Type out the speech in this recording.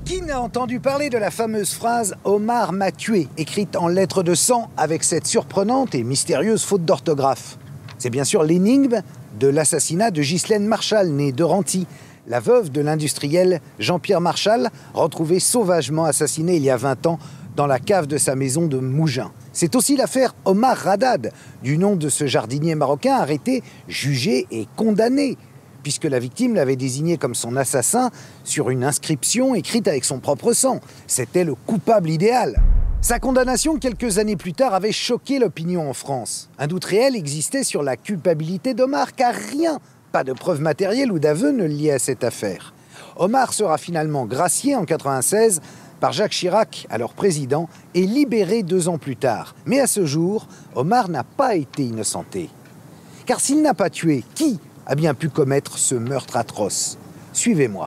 Qui n'a entendu parler de la fameuse phrase « Omar m'a tué » écrite en lettres de sang avec cette surprenante et mystérieuse faute d'orthographe? C'est bien sûr l'énigme de l'assassinat de Ghislaine Marchal, née de Renty, la veuve de l'industriel Jean-Pierre Marchal, retrouvé sauvagement assassiné il y a 20 ans dans la cave de sa maison de Mougins. C'est aussi l'affaire Omar Radad, du nom de ce jardinier marocain arrêté, jugé et condamné, puisque la victime l'avait désigné comme son assassin sur une inscription écrite avec son propre sang. C'était le coupable idéal. Sa condamnation, quelques années plus tard, avait choqué l'opinion en France. Un doute réel existait sur la culpabilité d'Omar, car rien, pas de preuves matérielles ou d'aveux ne liaient à cette affaire. Omar sera finalement gracié en 1996 par Jacques Chirac, alors président, et libéré 2 ans plus tard. Mais à ce jour, Omar n'a pas été innocenté. Car s'il n'a pas tué, qui a bien pu commettre ce meurtre atroce? Suivez-moi.